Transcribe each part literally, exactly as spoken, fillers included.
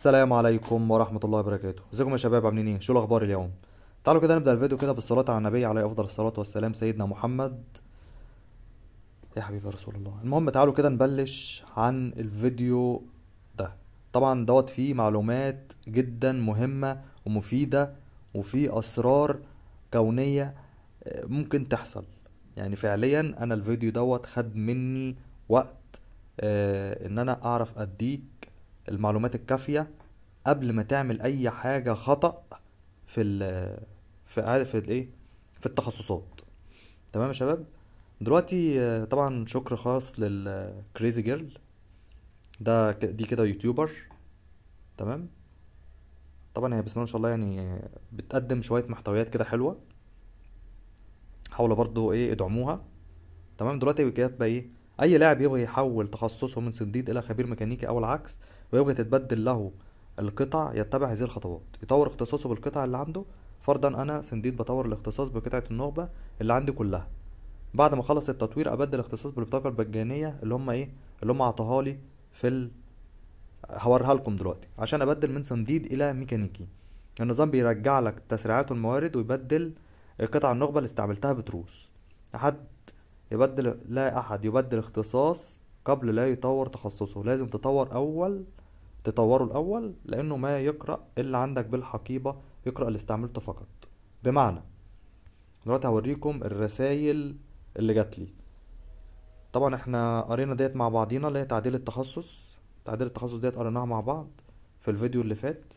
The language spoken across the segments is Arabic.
السلام عليكم ورحمة الله وبركاته. ازيكم يا شباب؟ عاملين ايه؟ شو الاخبار اليوم؟ تعالوا كده نبدأ الفيديو كده بالصلاة على النبي عليه افضل الصلاة والسلام، سيدنا محمد يا حبيبي رسول الله. المهم تعالوا كده نبلش عن الفيديو ده. طبعا دوت فيه معلومات جدا مهمة ومفيدة، وفيه اسرار كونية آه، ممكن تحصل. يعني فعليا انا الفيديو دوت خد مني وقت آه، ان انا اعرف اديك المعلومات الكافية قبل ما تعمل اي حاجة خطأ في ال في عارف في الايه في التخصصات. تمام يا شباب. دلوقتي آه، طبعا شكر خاص للكريزي جيرل. ده ك- دي كده يوتيوبر. تمام. طبعا هي بسم الله ما شاء الله، يعني بتقدم شوية محتويات كده حلوة. حاولوا برضو ايه ادعموها. تمام. دلوقتي جت بقى ايه؟ اي لاعب يبغى يحول تخصصه من سنديد الى خبير ميكانيكي او العكس، ويبغى تتبدل له القطع، يتبع هذه الخطوات: يطور اختصاصه بالقطع اللي عنده. فرضا انا سنديد بطور الاختصاص بقطعة النخبة اللي عندي كلها. بعد ما اخلص التطوير ابدل الاختصاص بالبطاقة المجانية اللي هم ايه اللي هم عطاها لي في ال... هوريها لكم دلوقتي. عشان ابدل من سنديد الى ميكانيكي، النظام بيرجع لك تسريعات الموارد ويبدل قطع النخبة اللي استعملتها بتروس. أحد يبدل لا أحد يبدل اختصاص قبل لا يطور تخصصه. لازم تطور أول تطوره الأول، لأنه ما يقرأ إلا عندك بالحقيبة، يقرأ اللي استعملته فقط. بمعنى، دلوقتي هوريكم الرسايل اللي جات لي. طبعا احنا قرينا ديت مع بعضينا، اللي هي تعديل التخصص. تعديل التخصص ديت قريناها مع بعض في الفيديو اللي فات.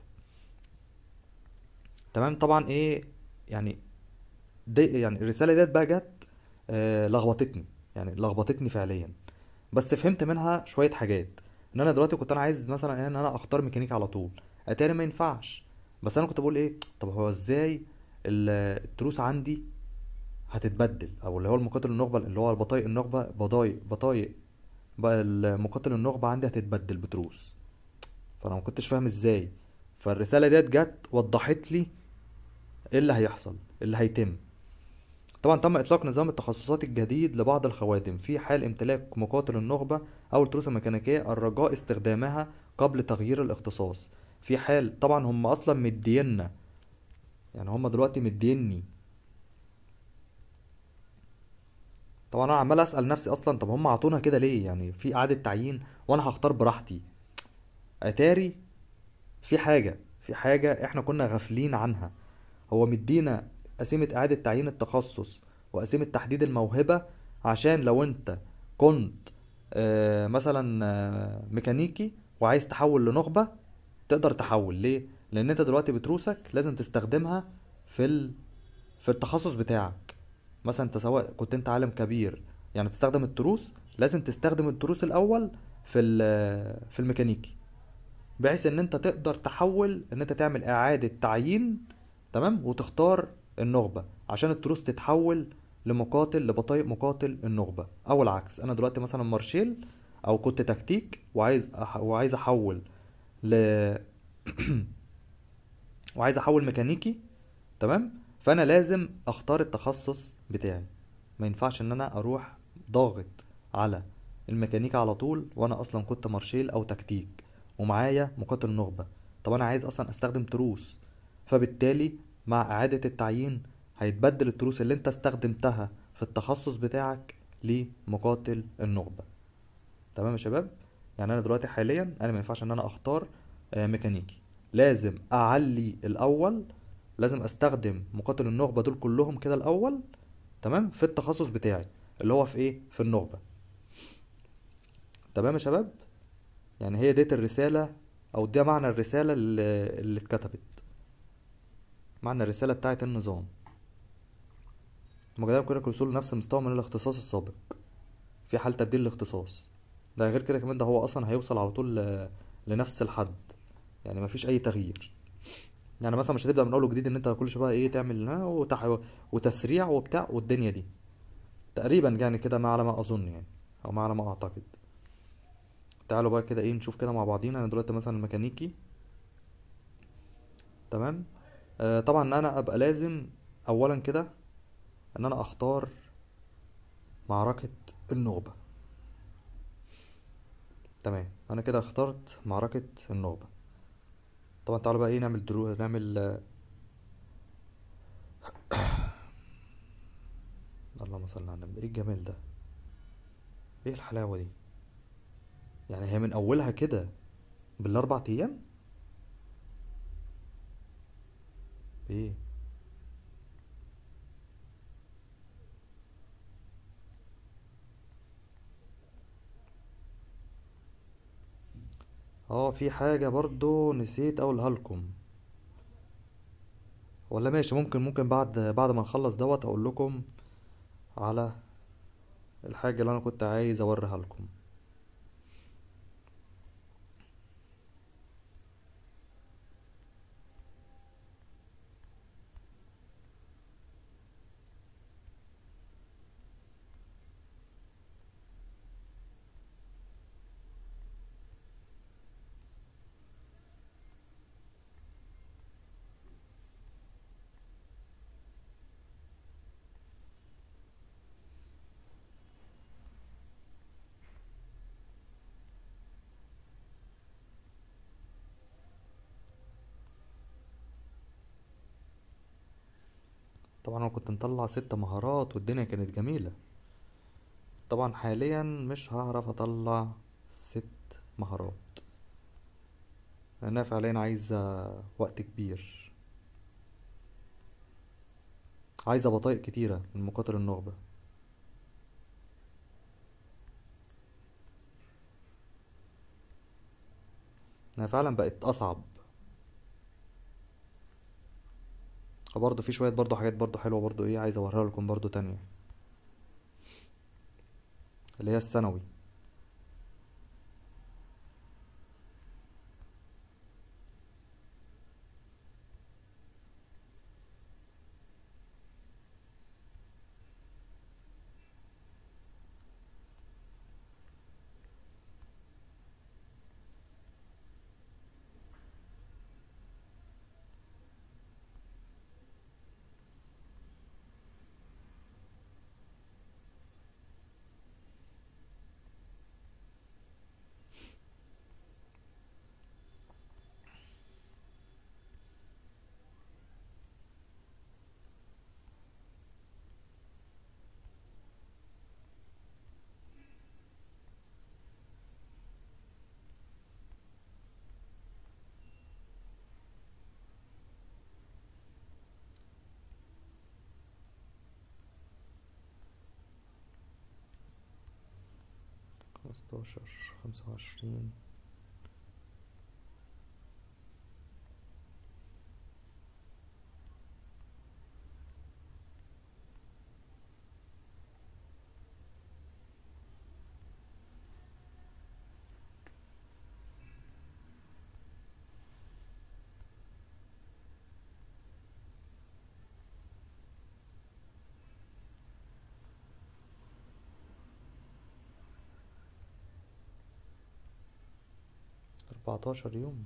تمام. طبعا ايه يعني دي يعني الرسالة ديت بقى جت آه لخبطتني. يعني لخبطتني فعليا. بس فهمت منها شوية حاجات. ان انا دلوقتي كنت انا عايز مثلا ان انا اختار ميكانيكا على طول، اتاري ما ينفعش. بس انا كنت بقول ايه، طب هو ازاي ال- التروس عندي هتتبدل، او اللي هو المقاتل النخبة اللي هو البطايق النخبة بضايق بطايق بقى المقاتل النخبة عندي هتتبدل بتروس. فانا ما كنتش فاهم ازاي. فالرسالة ديت جت وضحت لي ايه اللي هيحصل، إيه اللي هيتم. طبعا تم إطلاق نظام التخصصات الجديد لبعض الخوادم في حال امتلاك مقاتل النخبة أو التروس الميكانيكية، الرجاء استخدامها قبل تغيير الاختصاص. في حال طبعا هم أصلا مدينا، يعني هم دلوقتي مديني. طبعا أنا عمال أسأل نفسي أصلا، طب هم عطونا كده ليه؟ يعني في إعادة تعيين وأنا هختار براحتي. أتاري في حاجة في حاجة إحنا كنا غافلين عنها. هو مدينا قسيمة إعادة تعيين التخصص وقسيمة تحديد الموهبة، عشان لو أنت كنت آه، مثلا آه، ميكانيكي وعايز تحول لنخبة، تقدر تحول. ليه؟ لأن أنت دلوقتي بتروسك لازم تستخدمها في ال... في التخصص بتاعك. مثلا أنت سواء كنت أنت عالم كبير، يعني تستخدم التروس، لازم تستخدم التروس الأول في ال... في الميكانيكي، بحيث ان انت تقدر تحول ان انت تعمل اعادة تعيين. تمام. وتختار النخبة عشان التروس تتحول لمقاتل لبطايق مقاتل النخبة، او العكس. انا دلوقتي مثلا مارشيل او كنت تكتيك وعايز أح... وعايز احول ل وعايز احول ميكانيكي. تمام. فانا لازم اختار التخصص بتاعي. ما ينفعش ان انا اروح ضاغط على الميكانيكا على طول وانا اصلا كنت مارشيل او تكتيك ومعايا مقاتل نخبة. طب انا عايز اصلا استخدم تروس، فبالتالي مع اعادة التعيين هيتبدل التروس اللي انت استخدمتها في التخصص بتاعك لمقاتل النخبة. تمام يا شباب. يعني انا دلوقتي حاليا انا ما ينفعش ان انا اختار آه، ميكانيكي. لازم اعلي الاول، لازم استخدم مقاتل النخبة دول كلهم كده الاول. تمام. في التخصص بتاعي اللي هو في ايه في النخبة. تمام يا شباب. يعني هي ديت الرسالة، او ده معنى الرسالة اللي, اللي اتكتبت. معنى الرسالة بتاعت النظام: مجال يمكنك الوصول لنفس المستوى من الاختصاص السابق في حال تبديل الاختصاص. ده غير كده كمان، ده هو اصلا هيوصل على طول ل- لنفس الحد. يعني مفيش اي تغيير. يعني مثلا مش هتبدأ من اول وجديد ان انت كل شويه ايه تعمل ها وتح... وتسريع وبتاع والدنيا دي. تقريبا يعني كده ما على ما اظن، يعني او ما على ما اعتقد. تعالوا بقى كده ايه نشوف كده مع بعضينا. انا دلوقتي مثلا الميكانيكي. تمام. آه طبعا انا ابقى لازم اولا كده ان انا اختار معركة النخبة. تمام. انا كده اخترت معركة النخبة. طبعا تعالوا بقى ايه نعمل درو نعمل آه، اللهم صل على النبي. ايه الجمال ده؟ ايه الحلاوة دي؟ يعني هي من اولها كده بالاربع ايام؟ ايه؟ اه في حاجة برضو نسيت اقولها لكم. ولا ماشي، ممكن ممكن بعد بعد ما نخلص دوت اقول لكم على الحاجة اللي انا كنت عايز اوريها لكم. طبعا انا كنت مطلع ست مهارات والدنيا كانت جميلة. طبعا حاليا مش هعرف اطلع ست مهارات لانها فعليا عايزة وقت كبير، عايزة بطايق كتيرة من مقاتل النخبة. انها فعلا بقت اصعب. وبرضه في شوية برضه حاجات برضه حلوة برضه ايه عايز اوريها لكم برضه تانية، اللي هي الثانوي. خمستاشر، خمسة وعشرين. اربعتاشر يوم.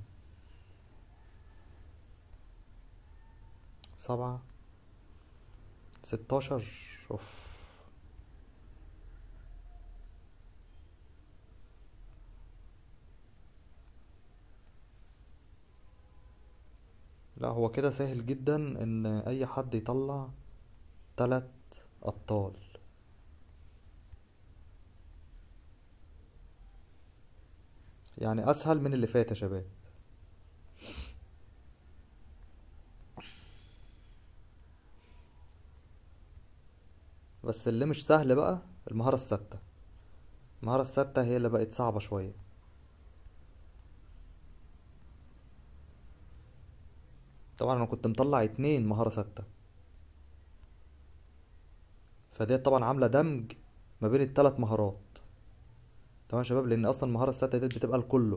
سبعة. ستاشر. اوف. لا هو كده سهل جدا ان اي حد يطلع تلات ابطال. يعني اسهل من اللي فات يا شباب. بس اللي مش سهل بقى المهارة الستة. المهارة الستة هي اللي بقت صعبة شوية. طبعا انا كنت مطلع اتنين مهارة ستة، فديت طبعا عاملة دمج ما بين التلات مهارات. تمام يا شباب، لان اصلا المهارة الستة ديت بتبقى لكله.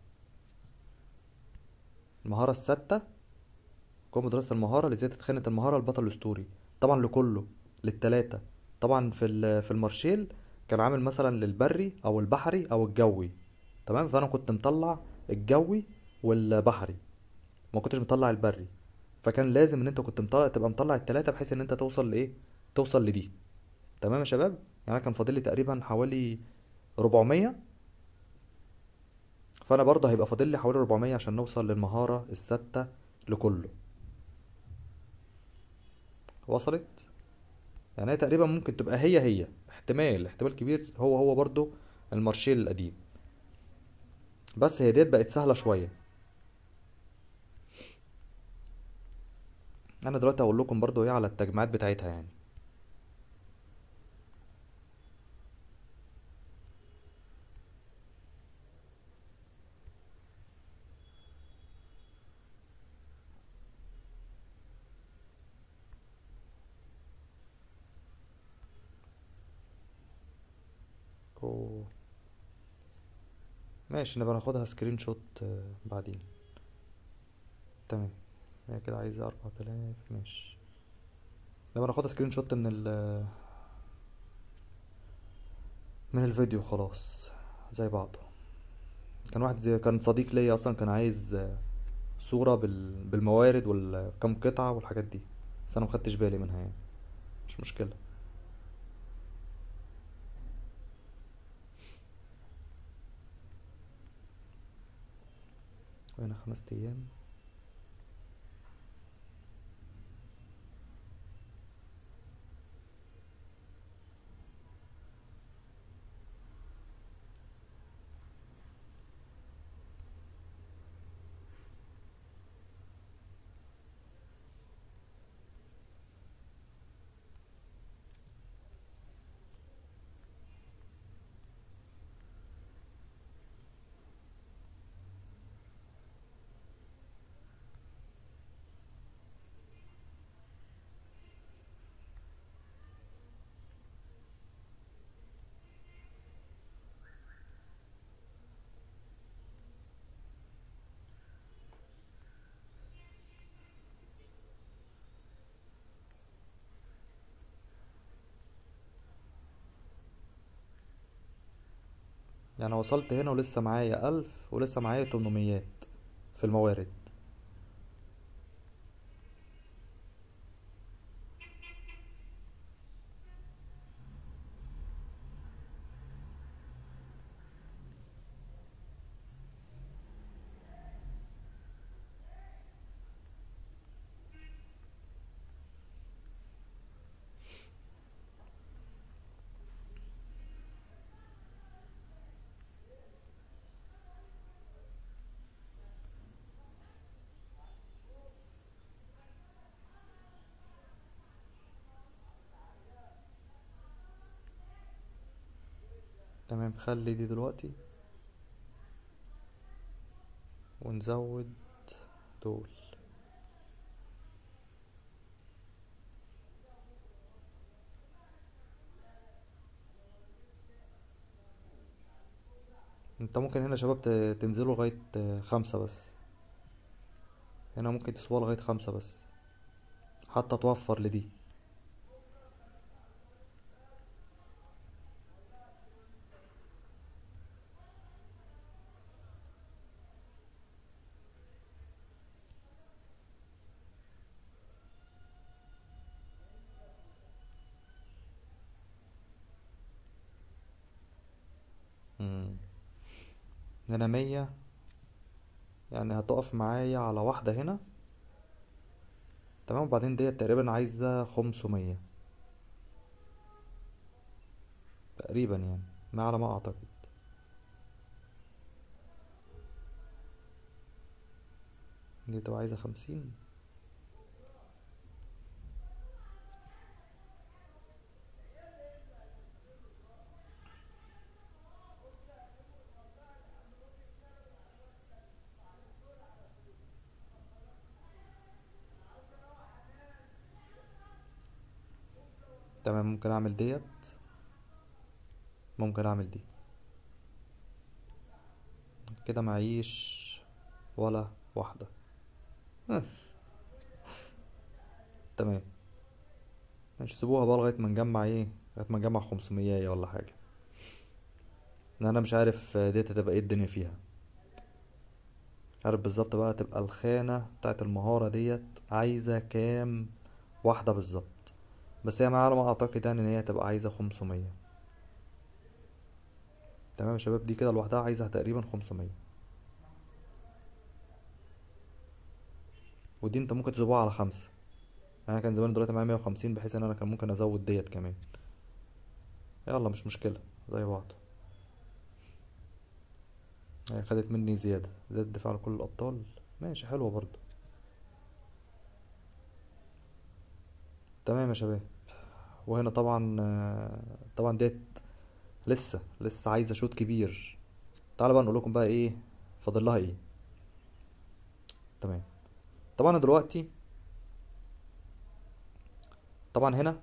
المهارة الستة قوم بدراسة المهارة لزيادة خانة المهارة البطل الأسطوري. طبعا لكله، للتلاتة. طبعا في ال- في المارشيل كان عامل مثلا للبري أو البحري أو الجوي. تمام، فأنا كنت مطلع الجوي والبحري، ما كنتش مطلع البري. فكان لازم ان انت كنت مطلع تبقى مطلع التلاتة بحيث ان انت توصل لايه، توصل لدي. تمام يا شباب. يعني انا كان فاضل لي تقريبا حوالي اربعمية، فانا برضه هيبقى فاضل لي حوالي أربعمية عشان نوصل للمهارة الثابتة لكله. وصلت؟ يعني هي تقريبا ممكن تبقى هي هي، احتمال احتمال كبير هو هو برضه المارشيل القديم، بس هي ديت بقت سهلة شوية. انا دلوقتي هقول لكم برضه ايه على التجميعات بتاعتها يعني. أوه. ماشي، نبقى ناخدها سكرين شوت آه، بعدين. تمام. هي كده عايزة أربعة آلاف، ماشي. نبقى ناخدها سكرين شوت من ال من الفيديو خلاص، زي بعضه. كان واحد زي كان صديق ليا اصلا كان عايز آه، صورة بال... بالموارد والكم قطعة والحاجات دي، بس انا مخدتش بالي منها يعني، مش مشكلة. وهنا خمس ايام. يعني وصلت هنا ولسه معايا ألف ولسه معايا تمنميات في الموارد. تمام، خلي دي دلوقتي ونزود دول. انت ممكن هنا يا شباب ت- تنزلوا لغاية آه، خمسة بس. هنا ممكن تسووا لغاية خمسة بس، حتى توفر لدي. مم. هنا مية، يعني هتقف معايا على واحدة هنا. تمام، وبعدين ديت تقريبا عايزة خمسمية تقريبا يعني، ما على ما اعتقد. دي تبقى عايزة خمسين. تمام، ممكن اعمل ديت، ممكن اعمل دي. كده معيش ولا واحدة. اه. تمام. ماشي، سيبوها بقى لغاية ما نجمع ايه، لغاية ما نجمع خمسمية ولا حاجة. لان انا مش عارف آه، ديت هتبقى ايه الدنيا فيها. مش عارف بالظبط بقى تبقى الخانة بتاعت المهارة ديت عايزة كام واحدة بالظبط، بس هي ما على ما اعتقد يعني ان هي تبقى عايزة خمسمية. تمام يا شباب، دي كده لوحدها عايزة تقريبا خمسمية. ودي انت ممكن تزوقها على خمسة. انا كان زمان دلوقتي معايا مية وخمسين، بحيث ان انا كان ممكن ازود ديت كمان. يلا مش مشكلة، زي بعض. هي خدت مني زيادة، زيادة دفاع لكل الابطال، ماشي حلوة برضو. تمام يا شباب. وهنا طبعا آه، طبعا ديت لسه لسه عايزة شوط كبير. تعالوا بقى نقول لكم بقى ايه فاضل لها ايه. تمام. طبعا دلوقتي طبعا هنا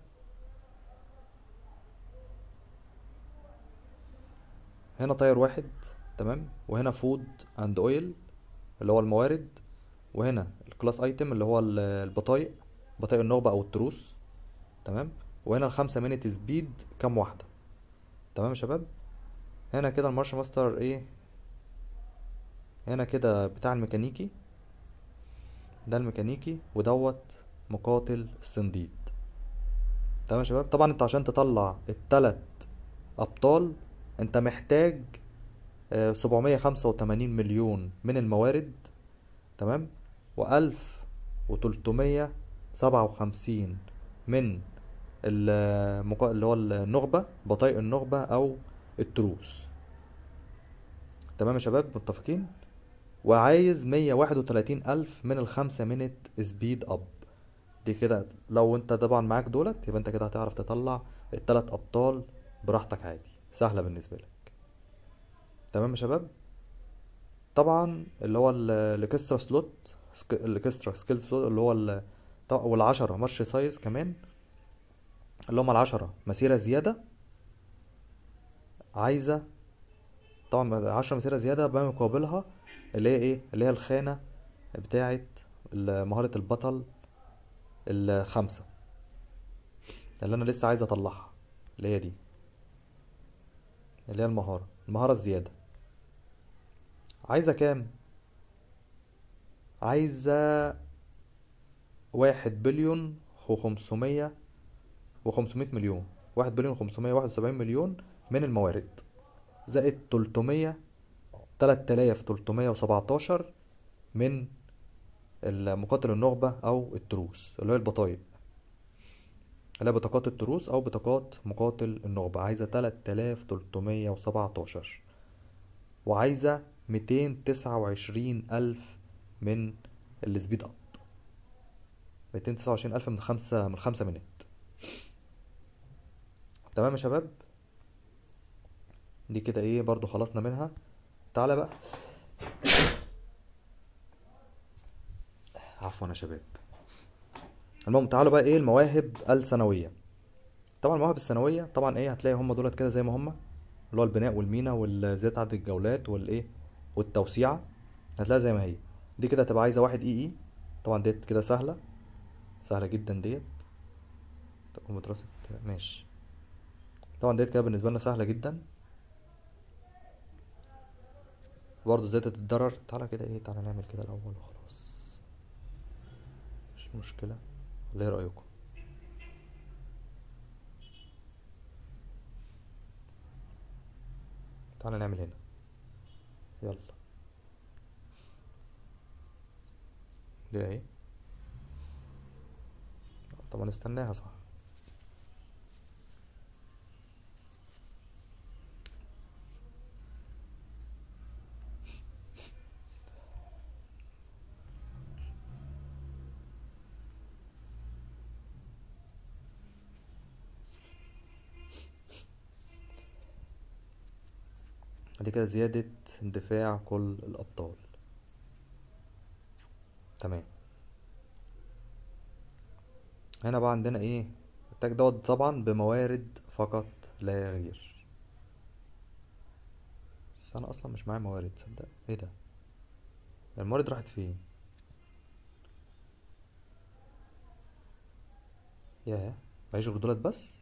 هنا طير واحد. تمام. وهنا فود اند اويل اللي هو الموارد. وهنا الكلاس ايتم اللي هو ال- البطايق، بطايق النخبة او التروس. تمام. وهنا الخمسة مينيت سبيد كام واحدة. تمام يا شباب. هنا كده المارش ماستر ايه، هنا كده بتاع الميكانيكي، ده الميكانيكي ودوت مقاتل الصنديد. تمام يا شباب. طبعا انت عشان تطلع التلات ابطال انت محتاج سبعمية خمسة وتمانين مليون من الموارد. تمام. وألف وتلتمية سبعة وخمسين من المقا... اللي هو النخبة، بطايق النخبة أو التروس. تمام يا شباب متفقين. وعايز مية واحد وتلاتين ألف من الخمسة منت سبيد أب. دي كده لو انت طبعا معاك دولت يبقى انت كده هتعرف تطلع التلات أبطال براحتك عادي، سهلة بالنسبة لك. تمام يا شباب. طبعا اللي هو ال- الاكسترا سلوت، سك- الاكسترا سكيل سلوت اللي هو ال- طبعا والعشرة مارش سايز كمان، اللي هم العشرة مسيرة زيادة. عايزة طبعا عشرة مسيرة زيادة بمقابلها اللي هي ايه، اللي هي الخانة بتاعة ال- مهارة البطل الخمسة اللي انا لسه عايز اطلعها، اللي هي دي، اللي هي المهارة المهارة الزيادة. عايزة كام؟ عايزة واحد بليون، وخمسمية وخمسمية مليون، واحد بليون وخمسمية واحد وسبعين مليون من الموارد، زائد تلتمية تلات آلاف تلتمية وسبعتاشر من المقاتل النخبة أو التروس اللي هي البطايق، اللي هي بطاقات التروس أو بطاقات مقاتل النخبة. عايزة تلات آلاف تلتمية وسبعتاشر. وعايزة ميتين تسعة وعشرين ألف من السبيد أب، ميتين تسعة وعشرين ألف من خمسة من خمسة منت. تمام يا شباب. دي كده ايه برضو خلصنا منها. تعالى بقى، عفوا يا شباب. المهم تعالوا بقى ايه المواهب السنوية. طبعا المواهب السنوية طبعا ايه هتلاقي هم دولت كده زي ما هم، اللي هو البناء والمينا والزيادة عدد الجولات والايه والتوسيعة، هتلاقيها زي ما هي. دي كده هتبقى عايزة واحد اي اي. طبعا ديت كده سهلة، سهلة جدا ديت. تقوم دراسة، ماشي. طبعا ديت كده بالنسبة لنا سهلة جدا. برضه زيادة الضرر، تعالى كده ايه، تعالى نعمل كده الأول وخلاص، مش مشكلة. ولا ايه رأيكم؟ تعالى نعمل هنا، يلا. دي اهي. طبعا استناها صح. دي كده زيادة دفاع كل الأبطال. تمام. هنا بقى عندنا ايه، التاج دوت طبعا بموارد فقط لا غير. بس انا اصلا مش معايا موارد، تصدق ايه ده، الموارد راحت فين؟ ياه، معيش غير دولت بس.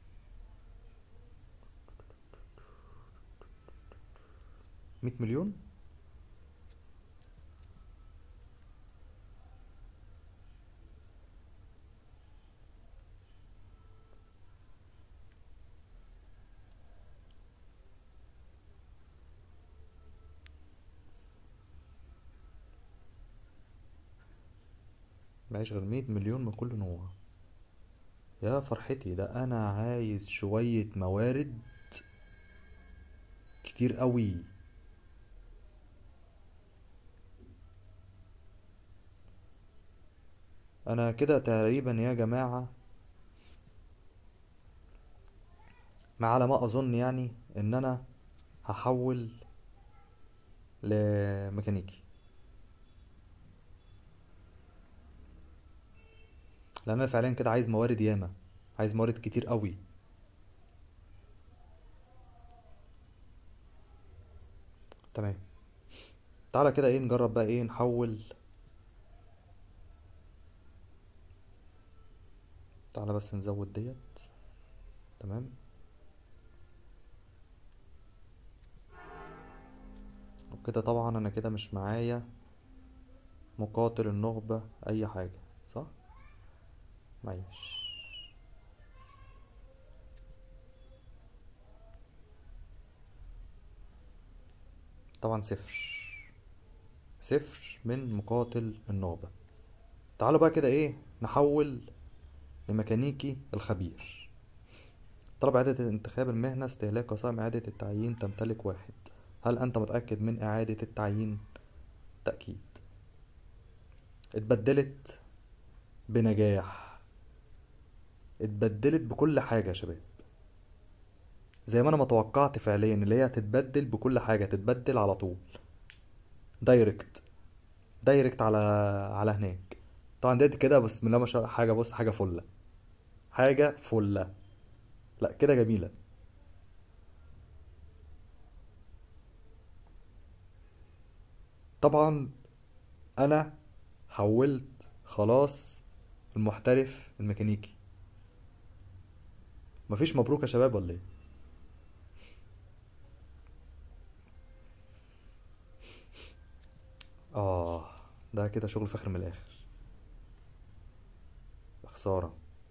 مية مليون. معيش غير مية مليون من كل نوع. يا فرحتي، ده انا عايز شوية موارد كتير قوي. انا كده تقريبا يا جماعة، ما على ما اظن يعني ان انا هحول لميكانيكي، لان انا فعليا كده عايز موارد ياما، عايز موارد كتير قوي. تمام. تعالى كده ايه نجرب بقى ايه نحول. تعالى بس نزود ديت. تمام. وكده طبعا انا كده مش معايا مقاتل النخبة اي حاجة، صح؟ معيش. طبعا صفر، صفر من مقاتل النخبة. تعالوا بقى كده ايه نحول لميكانيكي الخبير. طلب إعادة انتخاب المهنة، استهلاك قسائم إعادة التعيين، تمتلك واحد. هل أنت متأكد من إعادة التعيين؟ تأكيد. اتبدلت بنجاح، اتبدلت بكل حاجة يا شباب، زي ما أنا متوقعت فعليا اللي هي هتتبدل بكل حاجة، تتبدل على طول دايركت، دايركت على على هناك. طبعا ديت كده بسم الله ما شاء الله، حاجة بص، حاجة فلة، حاجة فلة. لا كده جميلة. طبعا أنا حولت خلاص المحترف الميكانيكي. مفيش مبروك يا شباب ولا ايه؟ اه، ده كده شغل فخر من الاخر. خسارة.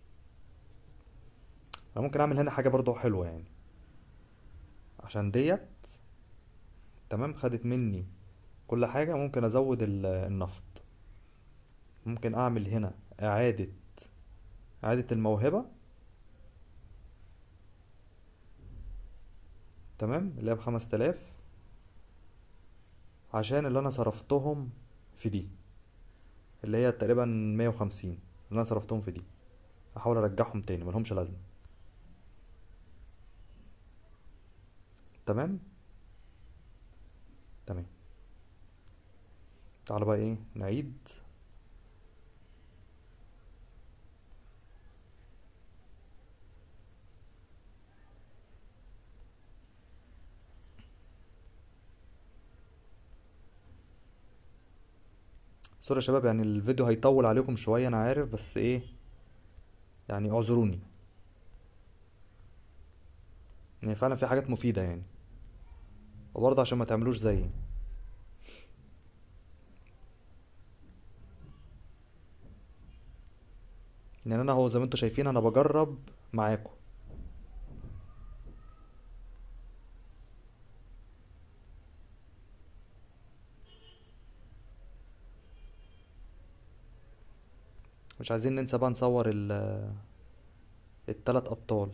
انا ممكن اعمل هنا حاجة برضو حلوة يعني، عشان ديت تمام خدت مني كل حاجة. ممكن ازود ال- النفط. ممكن اعمل هنا اعادة، اعادة الموهبة. تمام، اللي هي بخمس تلاف، عشان اللي انا صرفتهم في دي، اللي هي تقريبا مية وخمسين، اللي انا صرفتهم في دي احاول ارجعهم تاني، ملهمش لازمة. تمام. تمام. تعالوا بقى ايه نعيد. سوري يا شباب، يعني الفيديو هيطول عليكم شوية انا عارف، بس ايه يعني اعذروني، يعني فعلا في حاجات مفيدة يعني، وبرضه عشان ما تعملوش زيي. يعني انا هو زي ما انتوا شايفين انا بجرب معاكم. مش عايزين ننسى بقى نصور ال- التلات ابطال.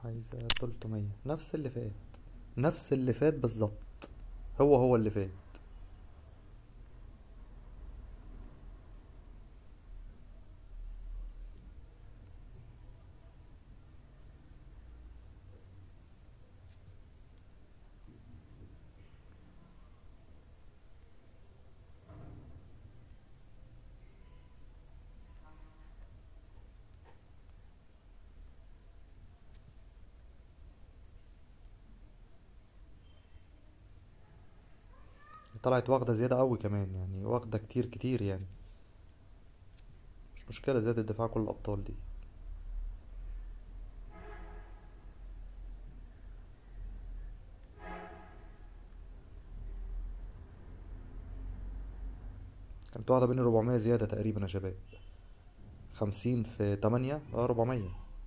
عايزة تلتمية، نفس اللي فات، نفس اللي فات بالظبط، هو هو اللي فات. طلعت واخدة زيادة قوي كمان، يعني واخدة كتير كتير يعني. مش مشكلة، زيادة دفاع كل الأبطال دي. كانت واخدة بين ربعمية زيادة تقريبا يا شباب. خمسين في تمانية، اه ربعمية.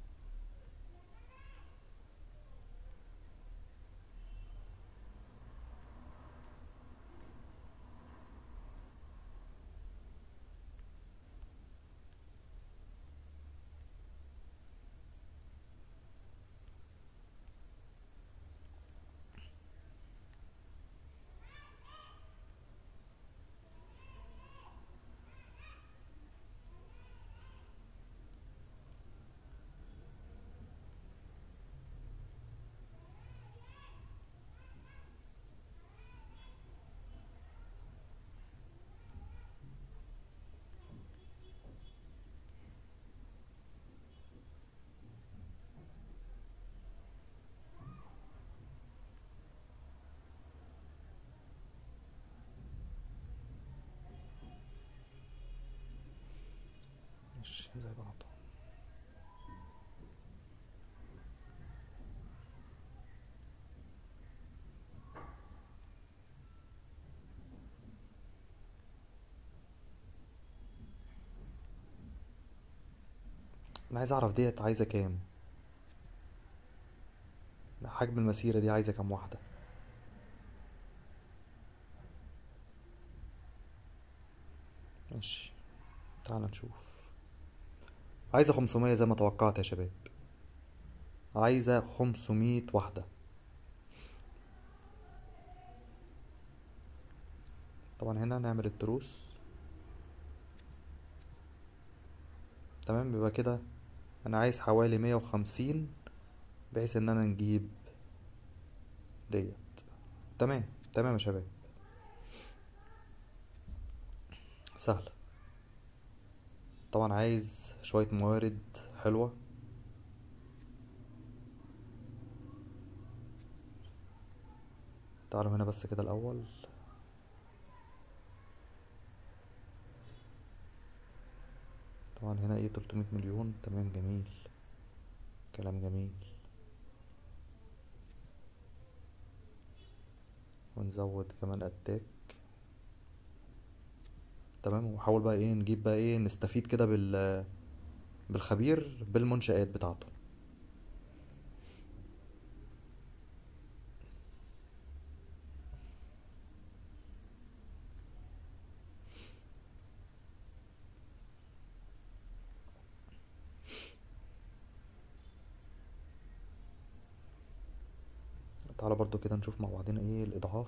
مش زي بعض. أنا عايز أعرف ديت عايزة كام، حجم المسيرة دي عايزة كام واحدة. ماشي، تعال نشوف. عايزة خمسمية زي ما توقعت يا شباب، عايزة خمسمية واحدة. طبعا هنا نعمل التروس. تمام، يبقى كده انا عايز حوالي مية وخمسين، بحيث ان انا نجيب ديت. تمام تمام يا شباب، سهلة. طبعا عايز شوية موارد حلوة. تعالوا هنا بس كده الاول. طبعا هنا ايه تلتمية مليون، تمام جميل، كلام جميل. ونزود كمان اتاك. تمام، ونحاول بقى ايه نجيب بقى ايه نستفيد كده بال بالخبير بالمنشآت بتاعته. تعالى برضو كده نشوف مع بعضنا ايه الاضعاف.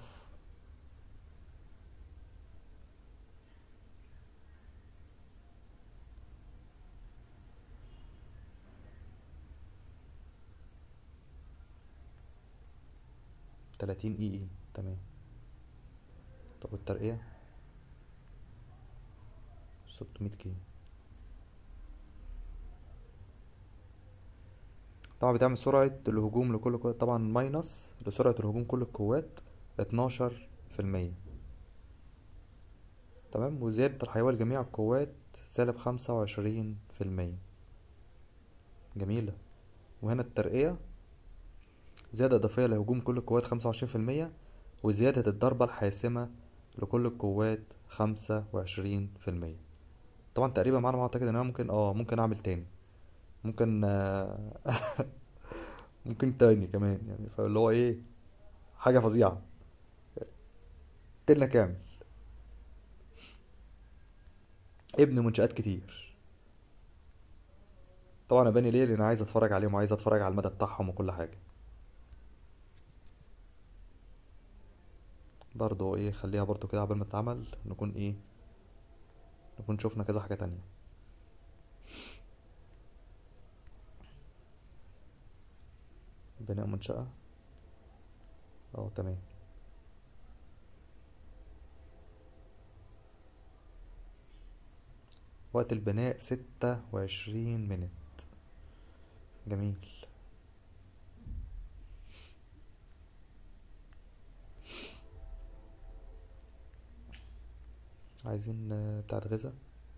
تلاتين اي اي، تمام. طب والترقية؟ ستمية كي. طبعا بتعمل سرعة الهجوم لكل قوة، طبعا ماينس لسرعة الهجوم كل القوات اتناشر في المية. تمام، وزيادة الحيوية لجميع القوات سالب خمسة وعشرين في المية. جميلة. وهنا الترقية زيادة إضافية لهجوم كل القوات خمسة وعشرين في المية، وزيادة الضربة الحاسمة لكل القوات خمسة وعشرين في المية. طبعا تقريبا معنى ما أعتقد إن أنا ممكن اه ممكن أعمل تاني، ممكن آه، ممكن تاني كمان يعني، فاللي هو ايه، حاجة فظيعة. تلنا كامل، ابن منشآت كتير. طبعا اباني ليه؟ لان عايز اتفرج عليهم وعايز اتفرج على المدى بتاعهم وكل حاجه. برضو ايه، خليها برضو كده قبل ما تتعمل نكون ايه، نكون شفنا كذا حاجه تانية. بناء منشأة. اه تمام. وقت البناء ستة وعشرين منت. جميل. عايزين آه، بتاعت غذا.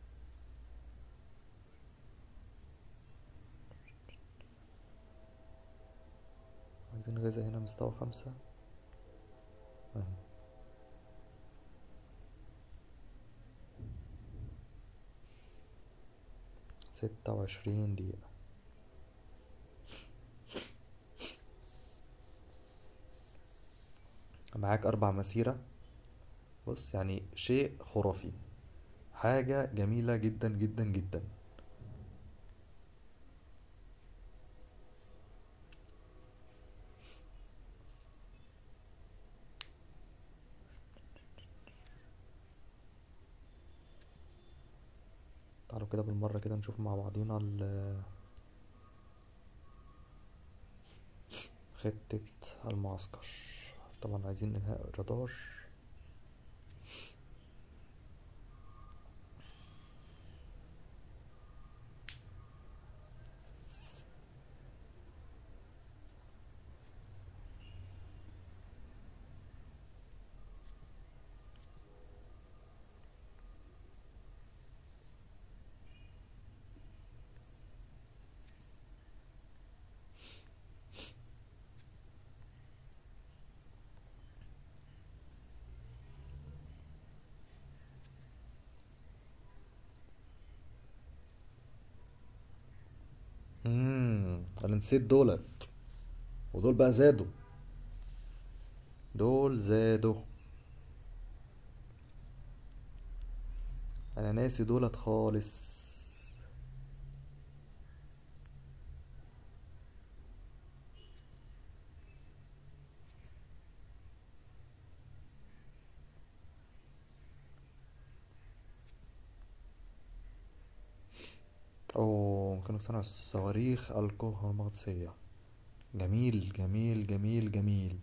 عايزين غذا هنا مستوى خمسة اهي. ستة وعشرين دقيقة. معاك أربع مسيرة. بص يعني شيء خرافي، حاجة جميلة جدا جدا جدا. تعالوا كده بالمرة كده نشوف مع بعضينا ال- خطة المعسكر. طبعا عايزين إنهاء الرادار. امم انا نسيت دولت، ودول بقى زادوا. دول زادوا. انا ناسي دولت خالص. اوه، كانوا صنع الصواريخ الكهرومغناطيسية. جميل جميل جميل جميل.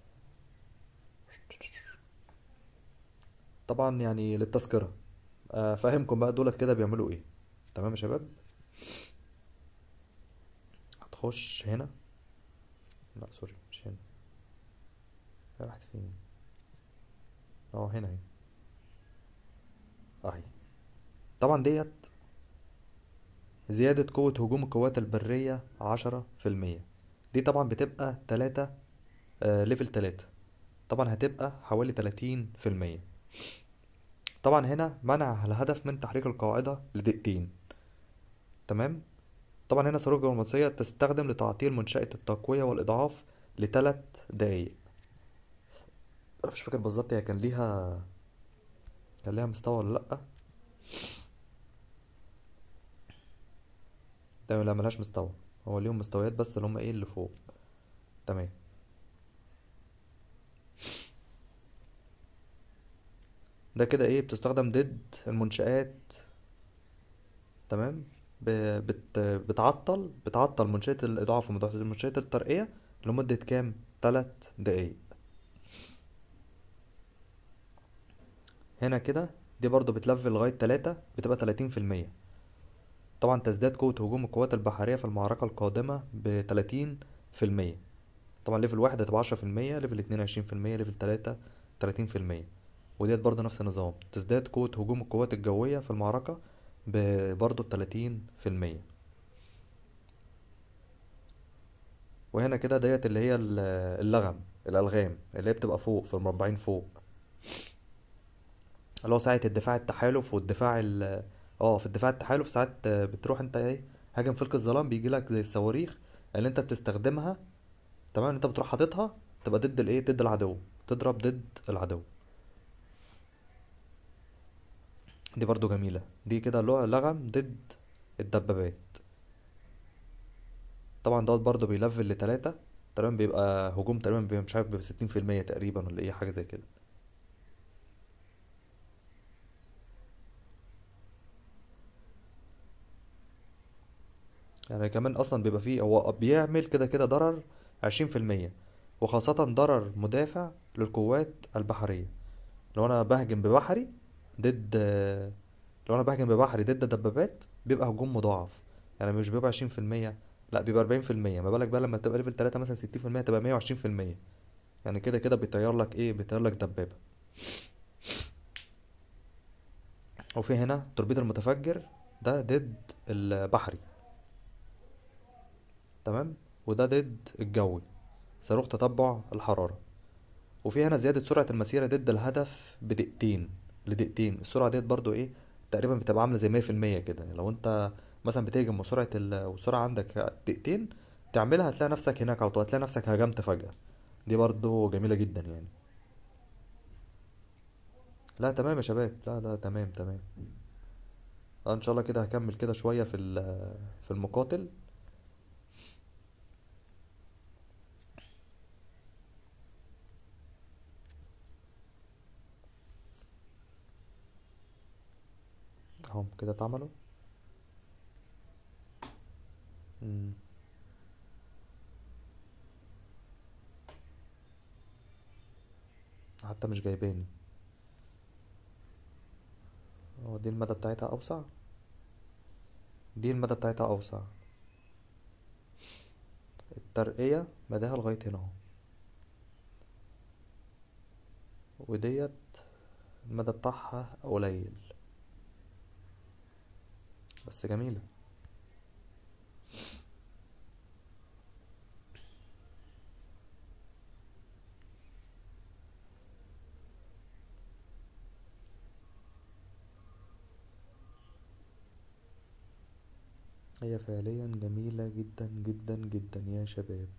طبعا يعني للتذكرة افهمكم بقى دولت كده بيعملوا ايه. تمام يا شباب. هتخش هنا. لا سوري، مش هنا. هي راحت فين؟ اه هنا اهي. اهي. طبعا ديت زيادة قوة هجوم القوات البرية عشرة في المية. دي طبعا بتبقى تلاتة، آه ليفل تلاتة. طبعا هتبقى حوالي تلاتين في المية. طبعا هنا منع الهدف من تحريك القاعدة لدقيقتين. تمام. طبعا هنا صاروخ جوه تستخدم لتعطيل منشأة التقوية والإضعاف لتلات دقايق. أنا مش فاكر بالظبط هي كان ليها كان ليها مستوى ولا لأ. ده لا، ملهاش مستوى. هو ليهم مستويات بس اللي هم ايه اللي فوق. تمام. ده كده ايه بتستخدم ضد المنشآت. تمام. ب... بت... بتعطل بتعطل منشأة الإضعاف ومنشأة الترقية لمدة كام؟ تلات دقايق. هنا كده دي برضو بتلفل لغاية تلاتة، بتبقى تلاتين في المية. طبعا تزداد قوة هجوم القوات البحرية في المعركة القادمة بتلاتين في المية. طبعا ليفل واحد هتبقى عشرة في المية، ليفل اتنين عشرين في المية، ليفل تلاتة تلاتين في المية. وديت برضه نفس النظام، تزداد قوة هجوم القوات الجوية في المعركة برضه تلاتين في المية. وهنا كده ديت اللي هي ال- اللغم الألغام اللي هي بتبقى فوق في المربعين فوق، اللي هو ساعة الدفاع التحالف والدفاع ال اه في الدفاع التحالف ساعات آه، بتروح انت ايه، هاجم فلك الظلام بيجي لك زي الصواريخ اللي انت بتستخدمها. تمام. انت بتروح حاططها تبقى ضد الايه، ضد العدو، تضرب ضد العدو. دي برضو جميلة، دي كده اللي هو لغم ضد الدبابات. طبعا دوت برضه بيلفل لتلاتة. تقريبا بيبقى هجوم، تقريبا بيبقى مش عارف بيبقى ستين في المية تقريبا ولا ايه، حاجة زي كده. يعني كمان اصلا بيبقى فيه، هو بيعمل كده كده ضرر عشرين في المية، وخاصة ضرر مدافع للقوات البحرية. لو انا بهجم ببحري ضد لو انا بهجم ببحري ضد دبابات بيبقى هجوم مضاعف. يعني مش بيبقى عشرين في المية، لا بيبقى أربعين في المية. ما بالك بقى لما تبقى ليفل تلاتة مثلا ستين في المية، تبقى مية وعشرين في المية. يعني كده كده بيطير لك ايه، بيطير لك دبابة. وفي هنا توربيد المتفجر، ده ضد البحري، تمام. وده ضد الجوي، صاروخ تتبع الحرارة. وفي هنا زيادة سرعة المسيرة ضد الهدف بدقيقتين، لدقيقتين. السرعة ديت برضو ايه، تقريبا بتبقى عاملة زي مية في المية كده. لو انت مثلا بتهجم وسرعة ال... والسرعة عندك دقيقتين، تعملها هتلاقي نفسك هناك على طول، هتلاقي نفسك هجمت فجأة. دي برضو جميلة جدا يعني. لا تمام يا شباب، لا لا تمام تمام. اه ان شاء الله كده هكمل كده شوية في ال- في المقاتل. اهم كده اتعملوا. مم. حتى مش جايباني. هو دي المدى بتاعتها اوسع. دي المدى بتاعتها اوسع. الترقية مداها لغاية هنا اهو. وديت المدى بتاعها قليل، بس جميلة. هي فعليا جميلة جدا جدا جدا يا شباب.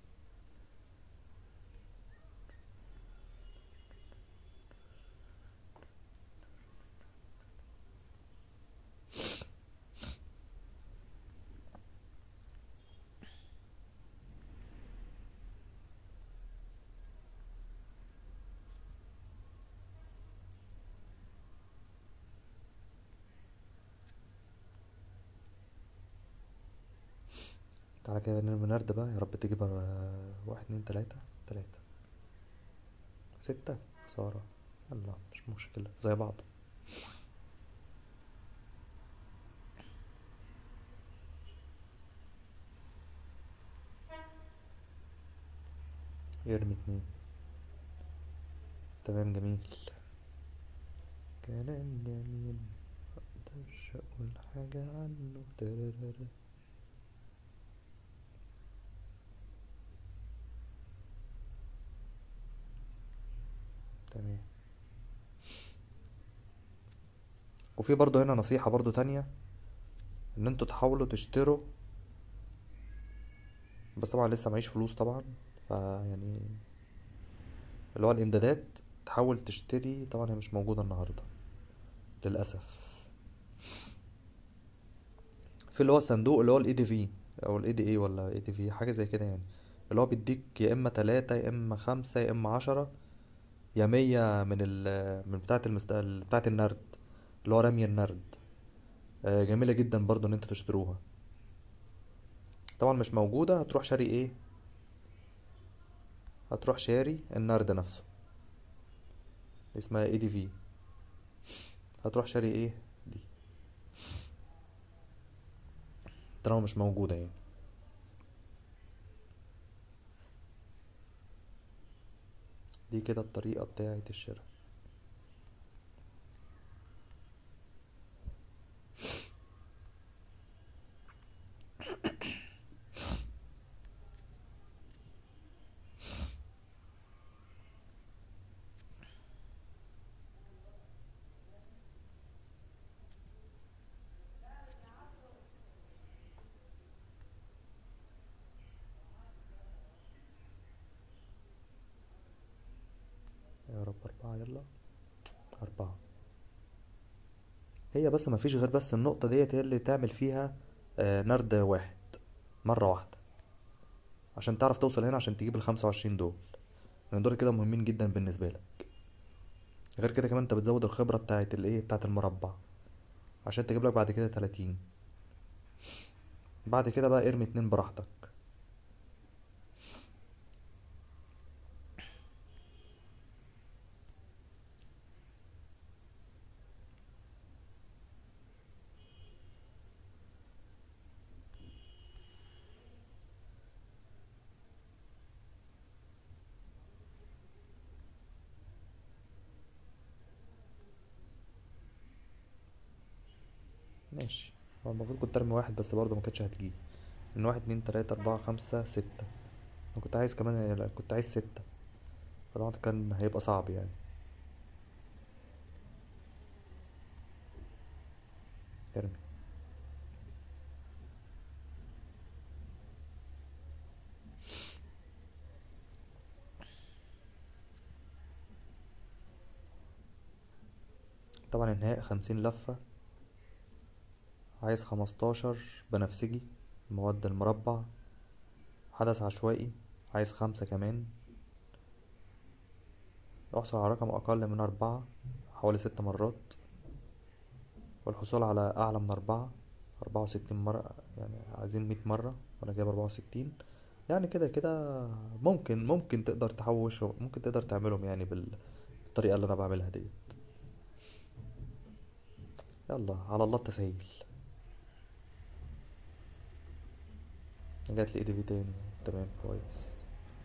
تعالى كده نرمي نرد بقى، يا رب تجيب آه، واحد اتنين تلاتة. تلاتة ستة. خسارة. يلا مش مشكلة، زي بعض. ارمي اتنين. تمام جميل. كلام جميل، مقدرش اقول حاجة عنه. ترارارا. تمام. وفي برضه هنا نصيحة برضه تانية، ان انتوا تحاولوا تشتروا، بس طبعا لسه معيش فلوس طبعا، فيعني اللي هو الامدادات، تحاول تشتري. طبعا هي مش موجودة النهاردة للأسف. في اللي هو الصندوق اللي هو الاي دي في، او الاي دي اي ولا اي دي في، حاجة زي كده يعني. اللي هو بيديك يا اما تلاتة يا اما خمسة يا اما عشرة يا مية من ال من بتاعة المست... بتاعة النرد، اللي هو رمي النرد. آه، جميلة جدا برضو ان انت تشتروها. طبعا مش موجودة، هتروح شاري ايه، هتروح شاري النرد نفسه. اسمها اي دي في. هتروح شاري ايه دي، طالما مش موجودة يعني. دي كده الطريقة بتاعة الشراء. يا رب أربعة، يلا. أربعة. هي بس مفيش غير بس النقطة ديت هي اللي تعمل فيها آه، نرد واحد مرة واحدة. عشان تعرف توصل هنا عشان تجيب الخمسة وعشرين دول، لان دول كده مهمين جدا بالنسبة لك. غير كده كمان انت بتزود الخبرة بتاعت الايه بتاعت المربع عشان تجيب لك بعد كده تلاتين. بعد كده بقى ارمي اتنين براحتك. ماشي. هو المفروض كنت ارمي واحد بس برضه ما كانتش هتجيب، من واحد اتنين تلاتة اربعة خمسة ستة. انا كنت عايز كمان، لا، كنت عايز ستة، فطبعا كان هيبقى صعب يعني. ارمي. طبعا النهائي خمسين لفة. عايز خمستاشر بنفسجي مواد المربع. حدث عشوائي عايز خمسة كمان. احصل على رقم اقل من اربعة حوالي ست مرات، والحصول على اعلى من اربعة اربعة وستين مرة، يعني عايزين مية مرة وانا جايب اربعة وستين. يعني كده كده ممكن ممكن تقدر تحوش، ممكن تقدر تعملهم يعني بالطريقة اللي انا بعملها دي. يلا على الله التسهيل. جات لي اي دي في تاني. تمام كويس.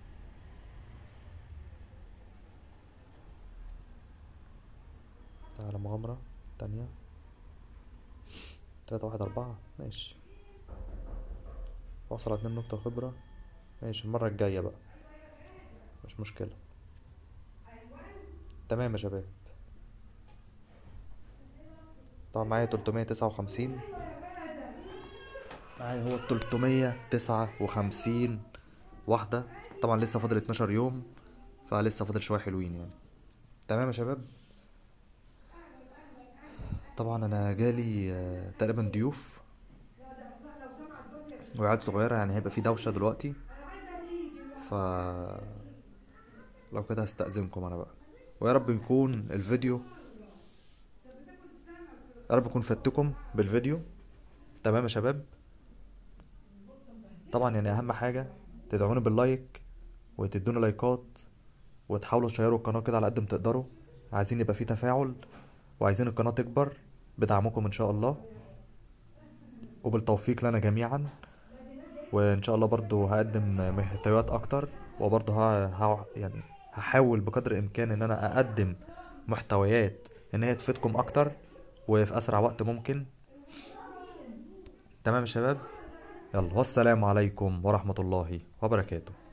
تعالى مغامرة تانية. تلاتة واحد اربعة ماشي. اوصل على اتنين نقطة خبرة. ماشي المرة الجاية بقى، مش مشكلة. تمام يا شباب. طبعا معايا تلتمية تسعة وخمسين. معايا هو تلتمية تسعة وخمسين واحدة. طبعا لسه فاضل اتناشر يوم، فلسه فاضل شوية حلوين يعني. تمام يا شباب. طبعا انا جالي آه، تقريبا ضيوف وعيال صغيرة، يعني هيبقى في دوشة دلوقتي، ف لو كده هستأذنكم انا بقى. ويا رب يكون الفيديو، يا رب يكون فدتكم بالفيديو. تمام يا شباب. طبعا يعني اهم حاجة تدعموني باللايك وتدوني لايكات، وتحاولوا تشيروا القناة كده على قد ما تقدروا. عايزين يبقى في تفاعل، وعايزين القناة تكبر بدعمكم ان شاء الله، وبالتوفيق لنا جميعا. وان شاء الله برضو هقدم محتويات اكتر، وبرضو ها ها يعني هحاول بقدر الامكان ان انا اقدم محتويات ان هي تفيدكم اكتر وفي اسرع وقت ممكن. تمام يا شباب. يلا والسلام عليكم ورحمة الله وبركاته.